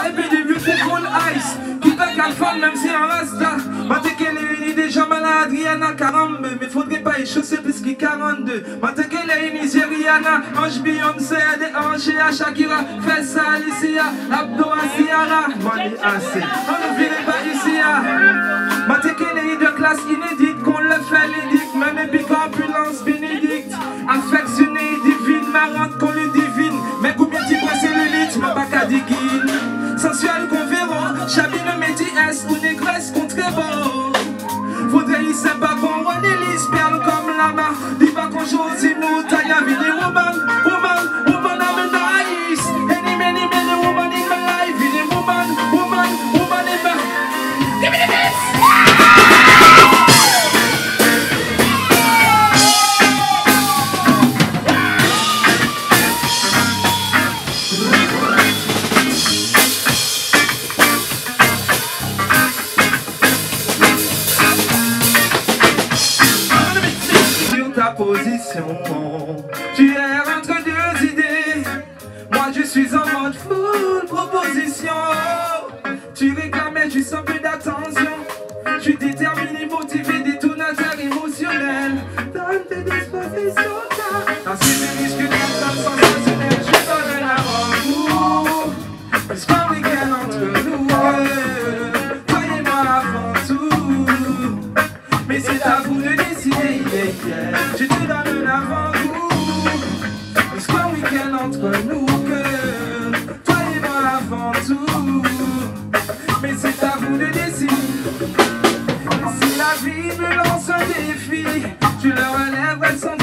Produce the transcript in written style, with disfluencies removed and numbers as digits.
et puis du beautiful ice. Qui pas qu'à femme même si en rasta. Maté qu'elle est unie déjà malade, Rihanna 42. Mais faudrait pas y chausser plus qu'il 42. Maté qu'elle est unie, c'est Rihanna. Ange Beyoncé, des hanches à Shakira. Fais ça Alicia, Abdo à Ciara. Money assez, on ne vient pas ici. Maté qu'elle est de classe inédite, qu'on le fait l'édicte. Même épique ambulance bénédicte. Affectionnée, divine, marrante qu'on lui divine. Mais combien tu presses l'élite, ma pas qu'à digine. Sensuel qu'on verra, chabine métis ou négresse qu'on très beau. Faudrait y sait pas qu'on voit l'hélice, perle comme lama. Dis pas qu'on joue si nous taille à vie des woman, I'm nice. Many woman in my life, any woman in my. Give me the best. Position, tu es entre deux idées. Moi je suis en mode full proposition. Tu réclamais juste un peu d'attention. Je suis déterminé, motivé, détonateur émotionnel. Donne tes dispositions. Ainsi je risque d'être sensationnel. Je donne un avant-goût. Parce qu'un week-end entre nous. Toi et moi avant tout. Mais c'est à vous de décider. Je te donne un avant-goût. Est-ce qu'un week-end entre nous que toi et moi avant tout. Mais c'est à vous de décider. Si la vie me lance un défi, tu le relèverais sans